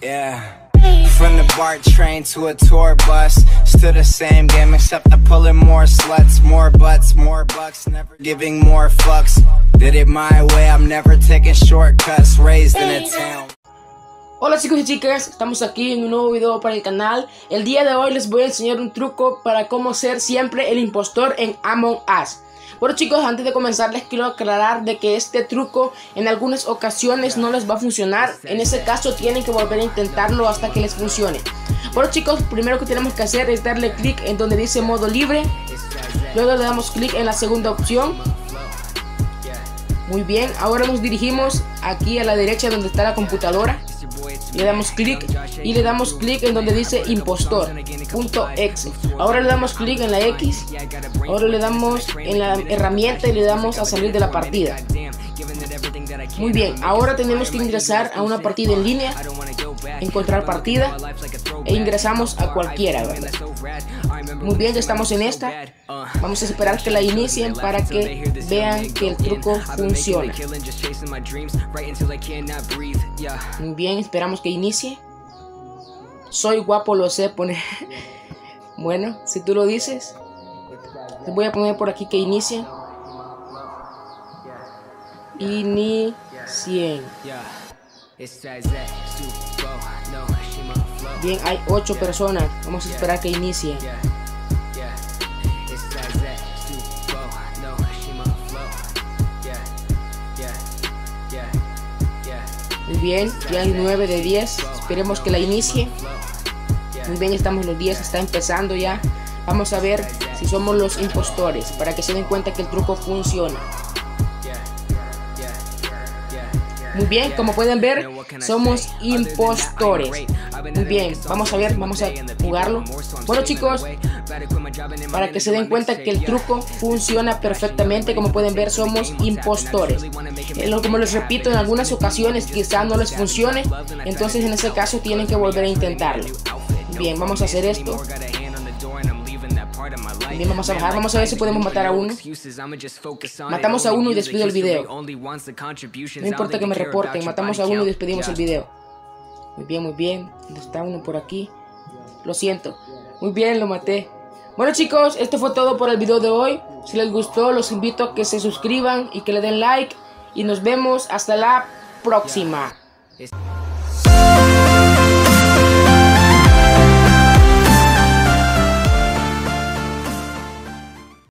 Yeah. From the BART train to a tour bus, still the same game except I'm pulling more sluts, more butts, more bucks, never giving more fucks. Did it my way, I'm never taking shortcuts, raised in a town. Hola chicos y chicas, estamos aquí en un nuevo video para el canal. El día de hoy les voy a enseñar un truco para cómo ser siempre el impostor en Among Us. Bueno chicos, antes de comenzar les quiero aclarar de que este truco en algunas ocasiones no les va a funcionar. En ese caso tienen que volver a intentarlo hasta que les funcione. Bueno chicos, primero que tenemos que hacer es darle clic en donde dice modo libre. Luego le damos clic en la segunda opción. Muy bien, ahora nos dirigimos aquí a la derecha donde está la computadora. Le damos clic y le damos clic en donde dice impostor.exe. Ahora le damos clic en la X. Ahora le damos en la herramienta y le damos a salir de la partida. Muy bien, ahora tenemos que ingresar a una partida en línea, encontrar partida e ingresamos a cualquiera, ¿verdad? Muy bien, ya estamos en esta. Vamos a esperar que la inicien para que vean que el truco funciona. Muy bien, esperamos que inicie. Soy guapo, lo sé poner. Bueno, si tú lo dices, les voy a poner por aquí que inicie. Inicien. Bien, hay 8 personas. Vamos a esperar que inicie. Muy bien, ya hay 9 de 10. Esperemos que la inicie. Muy bien, estamos los 10, está empezando ya. Vamos a ver si somos los impostores para que se den cuenta que el truco funciona. Muy bien, como pueden ver, somos impostores. Muy bien, vamos a ver, vamos a jugarlo. Bueno chicos, para que se den cuenta que el truco funciona perfectamente, como pueden ver, somos impostores. Como les repito, en algunas ocasiones quizás no les funcione, entonces en ese caso tienen que volver a intentarlo. Bien, vamos a hacer esto. Bien, vamos a bajar, vamos a ver si podemos matar a uno. Matamos a uno y despido el video. No importa que me reporten, matamos a uno y despedimos el video. Muy bien, muy bien. Está uno por aquí. Lo siento. Muy bien, lo maté. Bueno chicos, esto fue todo por el video de hoy. Si les gustó, los invito a que se suscriban y que le den like. Y nos vemos hasta la próxima.